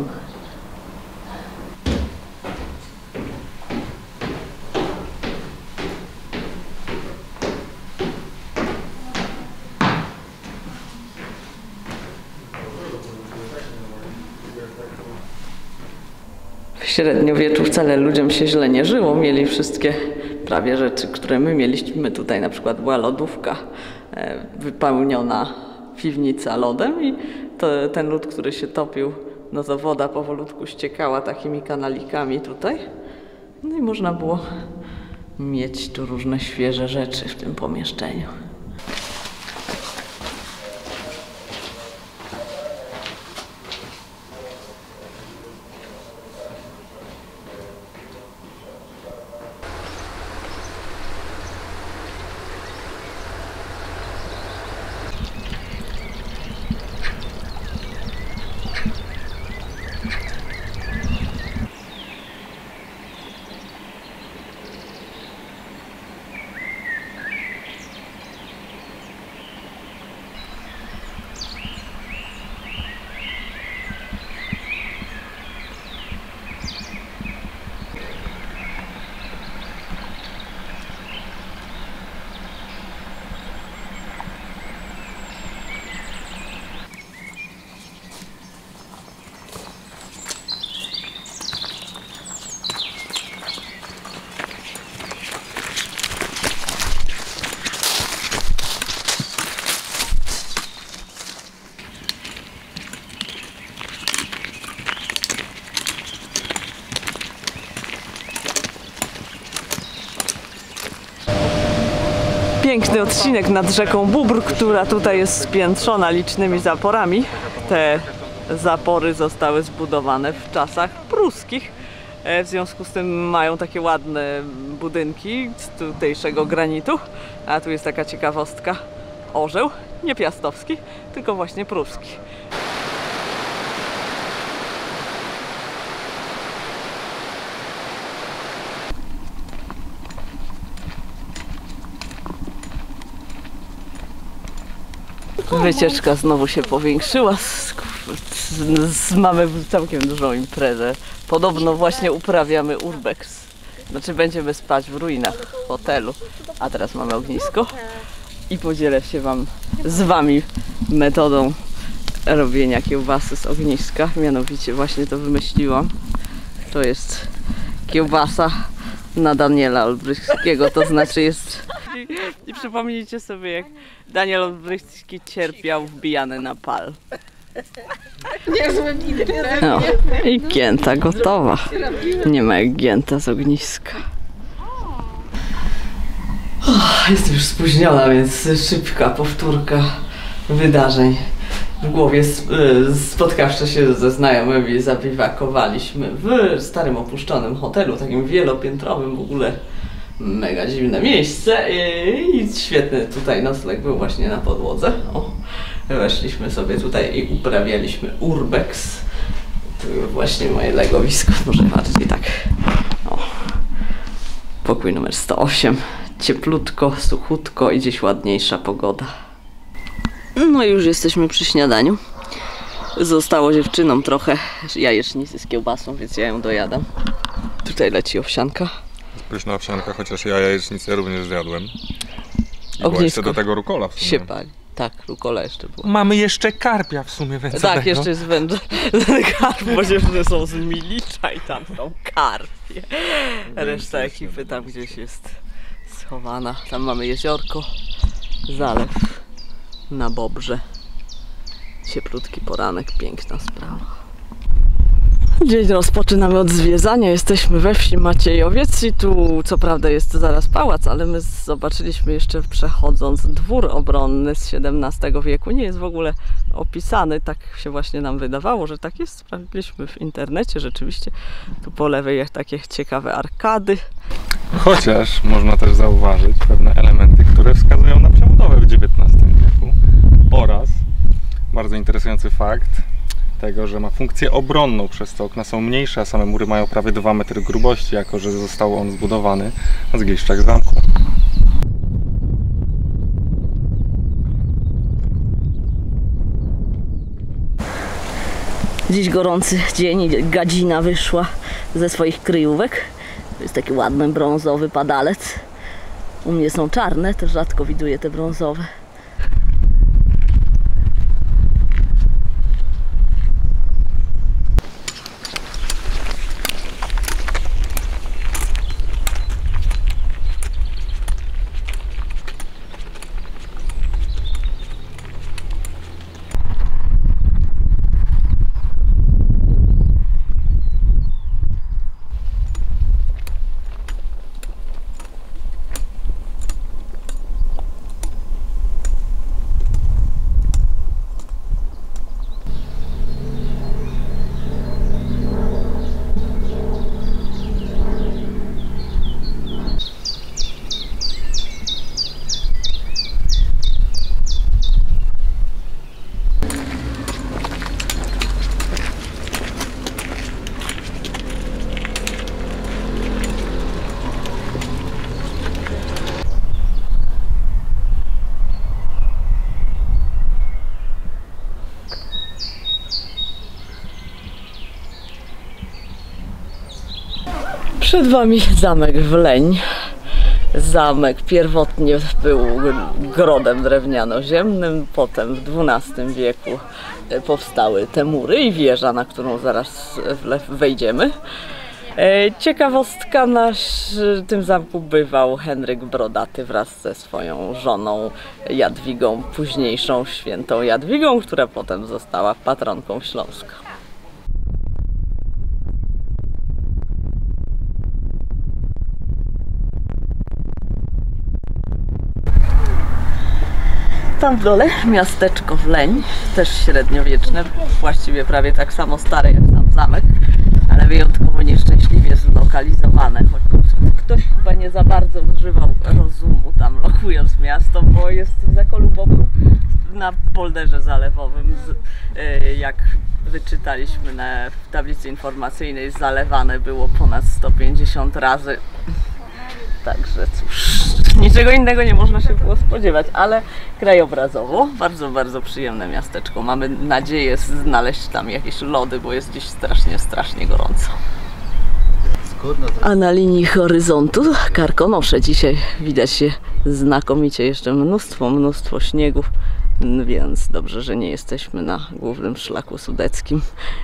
W średniowieczu wcale ludziom się źle nie żyło, mieli wszystkie prawie rzeczy, które my mieliśmy tutaj. Na przykład była lodówka wypełniona, piwnica lodem, i to, ten lód, który się topił, no to woda powolutku ściekała takimi kanalikami tutaj. No i można było mieć tu różne świeże rzeczy w tym pomieszczeniu. Piękny odcinek nad rzeką Bóbr, która tutaj jest spiętrzona licznymi zaporami. Te zapory zostały zbudowane w czasach pruskich. W związku z tym mają takie ładne budynki z tutejszego granitu. A tu jest taka ciekawostka. Orzeł, nie piastowski, tylko właśnie pruski. Wycieczka znowu się powiększyła. Z, z, z, mamy całkiem dużą imprezę. Podobno właśnie uprawiamy urbex. Znaczy będziemy spać w ruinach hotelu, a teraz mamy ognisko. I podzielę się wam z wami metodą robienia kiełbasy z ogniska. Mianowicie właśnie to wymyśliłam. To jest kiełbasa na Daniela Olbrychskiego, to znaczy jest... I przypomnijcie sobie, jak Daniel Olbrychski cierpiał wbijany na pal. No, i gięta gotowa. Nie ma jak gięta z ogniska. Oh, jestem już spóźniona, więc szybka powtórka wydarzeń. W głowie spotkawszy się ze znajomymi, zabiwakowaliśmy w starym opuszczonym hotelu, takim wielopiętrowym, w ogóle mega dziwne miejsce i, i świetny tutaj nocleg był właśnie na podłodze. O, weszliśmy sobie tutaj i uprawialiśmy urbex. Tu właśnie moje legowisko, może bardziej tak. O. Pokój numer sto osiem. Cieplutko, suchutko i gdzieś ładniejsza pogoda. No i już jesteśmy przy śniadaniu. Zostało dziewczynom trochę jajecznicy z kiełbasą, więc ja ją dojadam. Tutaj leci owsianka. Pyszna owsianka, chociaż ja jajecznicę również zjadłem. I była jeszcze do tego rukola w sumie. Się pali. Tak, rukola jeszcze była. Mamy jeszcze karpia w sumie wędzonego. Tak, jeszcze jest wędz... karp, bo dziewczyny są z Milicza i tam są karpie. Reszta ekipy tam gdzieś jest schowana. Tam mamy jeziorko, zalew na Bobrze. Cieplutki poranek, piękna sprawa. Dzień rozpoczynamy od zwiedzania. Jesteśmy we wsi Maciejowiec i tu co prawda jest zaraz pałac, ale my zobaczyliśmy jeszcze przechodząc dwór obronny z siedemnastego wieku. Nie jest w ogóle opisany, tak się właśnie nam wydawało, że tak jest. Sprawdziliśmy w internecie, rzeczywiście tu po lewej jest takie ciekawe arkady. Chociaż można też zauważyć pewne elementy, które wskazują na przebudowę w dziewiętnastym wieku oraz bardzo interesujący fakt tego, że ma funkcję obronną, przez to okna są mniejsze, a same mury mają prawie dwa metry grubości, jako że został on zbudowany na zgliszczach zamku. Dziś gorący dzień i gadzina wyszła ze swoich kryjówek. To jest taki ładny brązowy padalec. U mnie są czarne, też rzadko widuję te brązowe. Przed wami zamek Wleń. Zamek pierwotnie był grodem drewniano-ziemnym, potem w dwunastym wieku powstały te mury i wieża, na którą zaraz wejdziemy. Ciekawostka, nasz w tym zamku bywał Henryk Brodaty wraz ze swoją żoną Jadwigą, późniejszą świętą Jadwigą, która potem została patronką Śląska. Tam w dole miasteczko Wleń, też średniowieczne, właściwie prawie tak samo stare jak sam zamek, ale wyjątkowo nieszczęśliwie zlokalizowane. Ktoś chyba nie za bardzo używał rozumu tam lokując miasto, bo jest w Zakolu Bobru na polderze zalewowym, jak wyczytaliśmy na, w tablicy informacyjnej, zalewane było ponad sto pięćdziesiąt razy. Także cóż, niczego innego nie można się było spodziewać, ale krajobrazowo bardzo, bardzo przyjemne miasteczko. Mamy nadzieję znaleźć tam jakieś lody, bo jest dziś strasznie, strasznie gorąco. A na linii horyzontu Karkonosze. Dzisiaj widać się znakomicie, jeszcze mnóstwo, mnóstwo śniegów, więc dobrze, że nie jesteśmy na głównym szlaku sudeckim.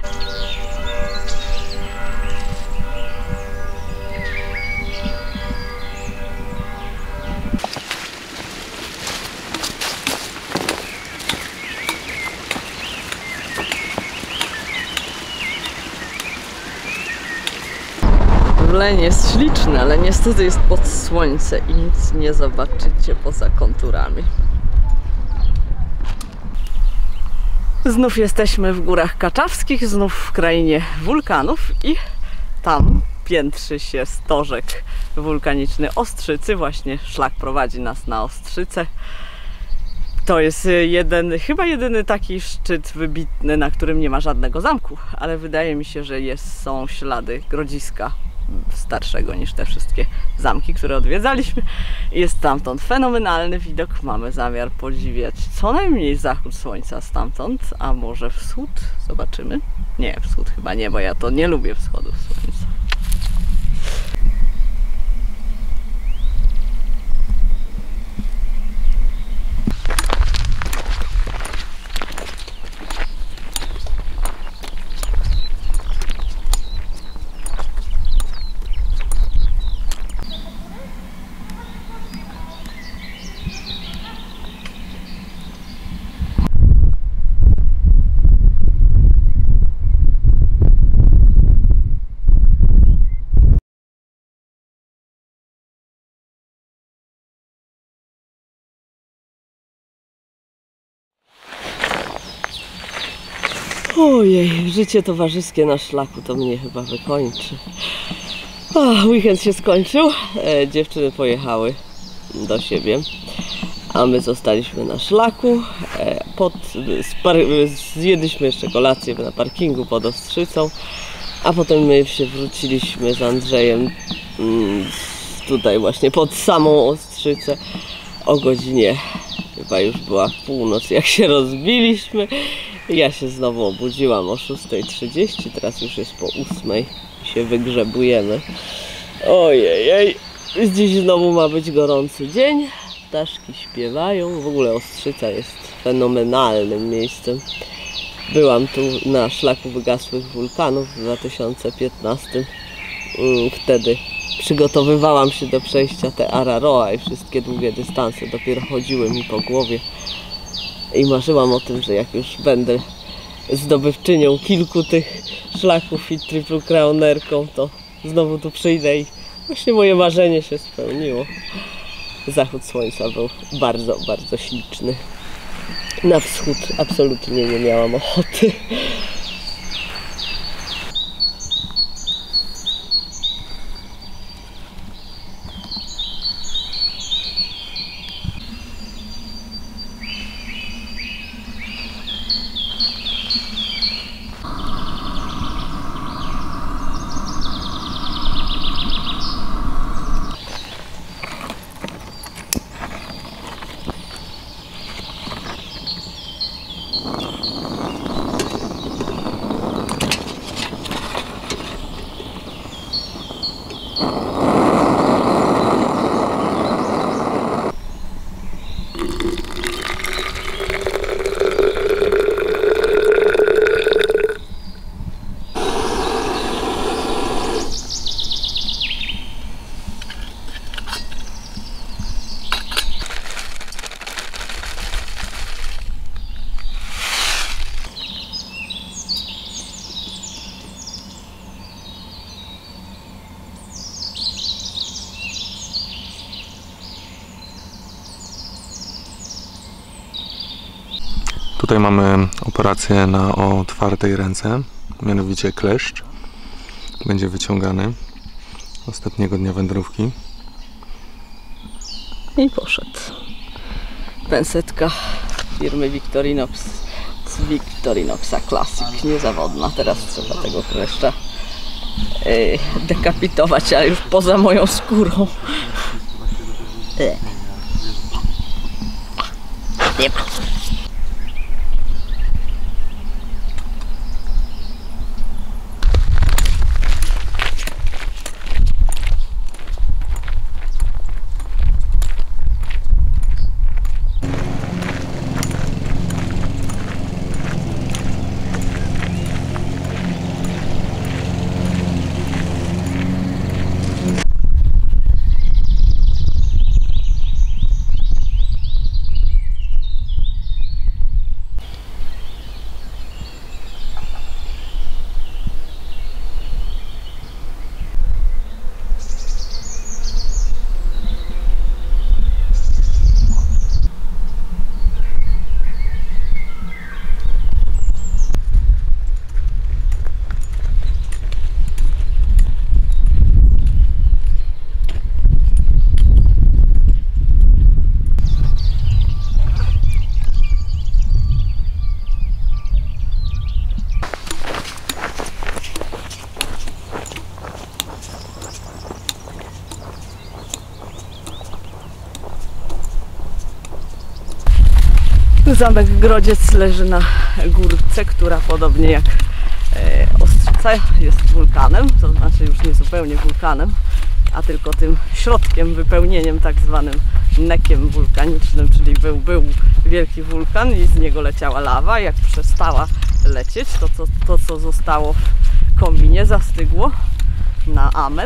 Wleń jest śliczny, ale niestety jest pod słońce i nic nie zobaczycie poza konturami. Znów jesteśmy w Górach Kaczawskich, znów w krainie wulkanów i tam piętrzy się stożek wulkaniczny Ostrzycy. Właśnie szlak prowadzi nas na Ostrzycę. To jest jeden, chyba jedyny taki szczyt wybitny, na którym nie ma żadnego zamku, ale wydaje mi się, że jest, są ślady grodziska starszego niż te wszystkie zamki, które odwiedzaliśmy. Jest stamtąd fenomenalny widok. Mamy zamiar podziwiać co najmniej zachód słońca stamtąd, a może wschód? Zobaczymy. Nie, wschód chyba nie, bo ja to nie lubię wschodów słońca. Ojej, życie towarzyskie na szlaku to mnie chyba wykończy. O, weekend się skończył, e, dziewczyny pojechały do siebie, a my zostaliśmy na szlaku. E, pod, zjedliśmy jeszcze kolację na parkingu pod Ostrzycą, a potem my się wróciliśmy z Andrzejem mm, tutaj właśnie pod samą Ostrzycę o godzinie, chyba już była północ, jak się rozbiliśmy. Ja się znowu obudziłam o szóstej trzydzieści, teraz już jest po ósmej i się wygrzebujemy. Ojej, dziś znowu ma być gorący dzień, ptaszki śpiewają, w ogóle Ostrzyca jest fenomenalnym miejscem. Byłam tu na szlaku wygasłych wulkanów w dwa tysiące piętnastym, wtedy przygotowywałam się do przejścia te Araroa i wszystkie długie dystanse dopiero chodziły mi po głowie. I marzyłam o tym, że jak już będę zdobywczynią kilku tych szlaków i triple crownerką, to znowu tu przyjdę i właśnie moje marzenie się spełniło. Zachód słońca był bardzo, bardzo śliczny. Na wschód absolutnie nie miałam ochoty. Tutaj mamy operację na otwartej ręce, mianowicie kleszcz. Będzie wyciągany ostatniego dnia wędrówki. I poszedł. Pensetka firmy Victorinox z Victorinoxa Classic, niezawodna. Teraz trzeba tego kleszcza yy, dekapitować, ale już poza moją skórą. Yy. Nie ma. Zamek Grodziec leży na górce, która podobnie jak e, Ostrzyca jest wulkanem, to znaczy już nie zupełnie wulkanem, a tylko tym środkiem, wypełnieniem tak zwanym nekiem wulkanicznym, czyli był, był wielki wulkan i z niego leciała lawa. Jak przestała lecieć, to co, to co zostało w kominie zastygło na amen.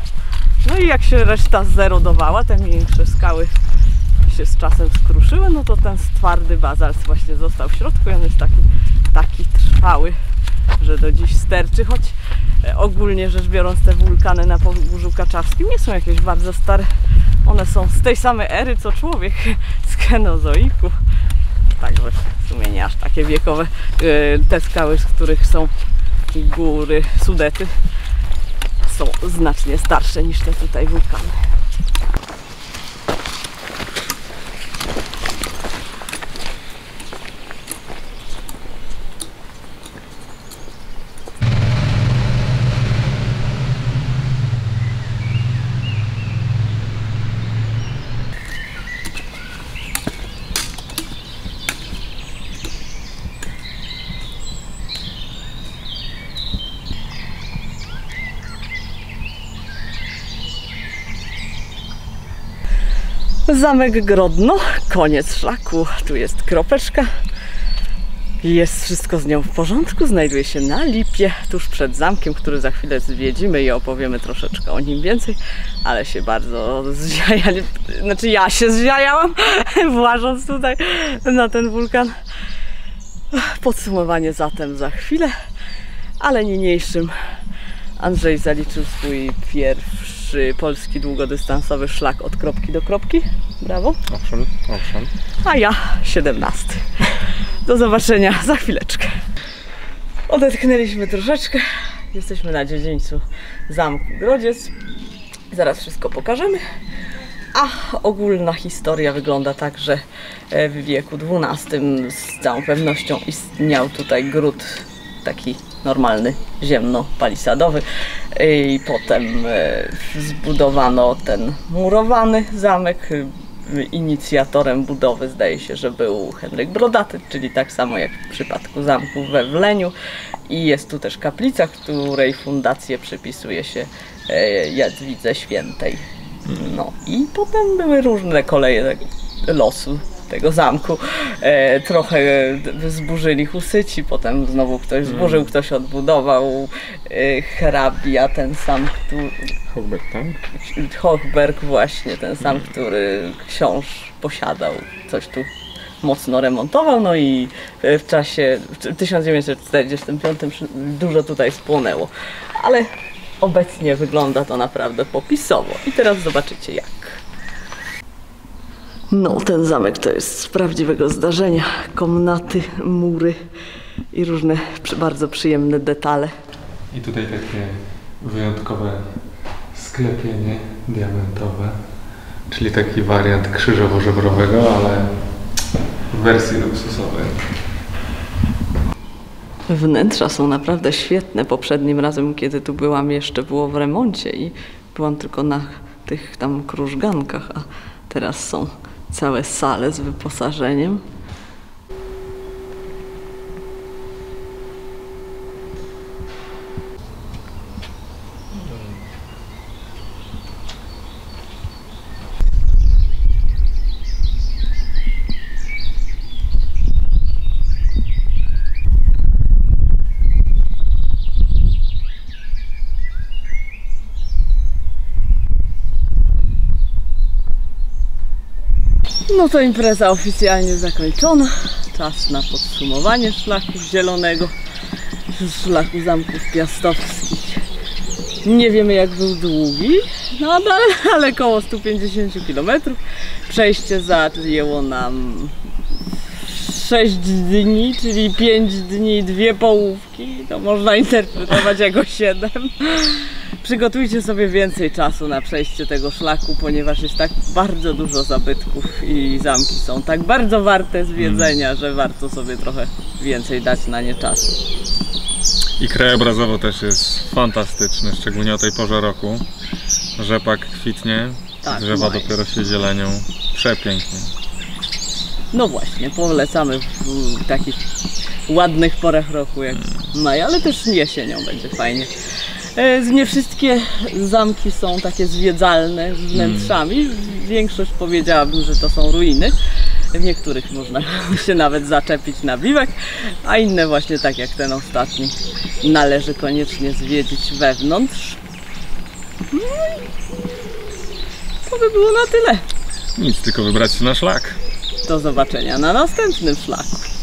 No i jak się reszta zerodowała, te mniejsze skały się z czasem skruszyły, no to ten twardy bazalt właśnie został w środku i on jest taki, taki trwały, że do dziś sterczy, choć e, ogólnie rzecz biorąc te wulkany na Pogórzu Kaczawskim nie są jakieś bardzo stare. One są z tej samej ery co człowiek, z Kenozoiku. Także w sumie nie aż takie wiekowe. E, te skały, z których są góry Sudety, są znacznie starsze niż te tutaj wulkany. Zamek Grodno, koniec szlaku, tu jest kropeczka, jest wszystko z nią w porządku, znajduje się na Lipie, tuż przed zamkiem, który za chwilę zwiedzimy i opowiemy troszeczkę o nim więcej, ale się bardzo zziajali, znaczy ja się zziajałam, włażąc tutaj na ten wulkan. Podsumowanie zatem za chwilę, ale niniejszym Andrzej zaliczył swój pierwszy polski długodystansowy szlak od kropki do kropki. Brawo. Owszem, owszem. A ja siedemnasty. Do zobaczenia za chwileczkę. Odetchnęliśmy troszeczkę. Jesteśmy na dziedzińcu Zamku Grodziec. Zaraz wszystko pokażemy. A ogólna historia wygląda tak, że w wieku dwunastym z całą pewnością istniał tutaj gród taki normalny, ziemno-palisadowy i potem zbudowano ten murowany zamek. Inicjatorem budowy zdaje się, że był Henryk Brodaty, czyli tak samo jak w przypadku zamku we Wleniu, i jest tu też kaplica, której fundację przypisuje się Jadwidze Świętej. No i potem były różne koleje losu tego zamku. E, trochę zburzyli husyci, potem znowu ktoś zburzył, ktoś odbudował. E, hrabia, ten sam, który... Hochberg, tak? Hochberg właśnie, ten sam, który książ posiadał, coś tu mocno remontował, no i w czasie w tysiąc dziewięćset czterdziestym piątym dużo tutaj spłonęło, ale obecnie wygląda to naprawdę popisowo i teraz zobaczycie jak. No, ten zamek to jest z prawdziwego zdarzenia. Komnaty, mury i różne bardzo przyjemne detale. I tutaj takie wyjątkowe sklepienie diamentowe, czyli taki wariant krzyżowo-żebrowego, ale w wersji luksusowej. Wnętrza są naprawdę świetne. Poprzednim razem, kiedy tu byłam, jeszcze było w remoncie i byłam tylko na tych tam krużgankach, a teraz są całe sale z wyposażeniem. No to impreza oficjalnie zakończona. Czas na podsumowanie szlaku zielonego, szlaku Zamków Piastowskich. Nie wiemy, jak był długi, no ale, ale około sto pięćdziesiąt kilometrów. Przejście zajęło nam sześć dni, czyli pięć dni, dwie połówki. To można interpretować jako siedem. Przygotujcie sobie więcej czasu na przejście tego szlaku, ponieważ jest tak bardzo dużo zabytków i zamki są tak bardzo warte zwiedzenia, że warto sobie trochę więcej dać na nie czasu. I krajobrazowo też jest fantastyczny, szczególnie o tej porze roku. Rzepak kwitnie, Tak, drzewa maj. dopiero się zielenią. Przepięknie. No właśnie, polecamy w takich ładnych porach roku jak maj, ale też jesienią będzie fajnie. Nie wszystkie zamki są takie zwiedzalne z wnętrzami. Większość powiedziałabym, że to są ruiny. W niektórych można się nawet zaczepić na biwak, a inne właśnie tak jak ten ostatni należy koniecznie zwiedzić wewnątrz. No i to by było na tyle. Nic, tylko wybrać się na szlak. Do zobaczenia na następnym szlaku.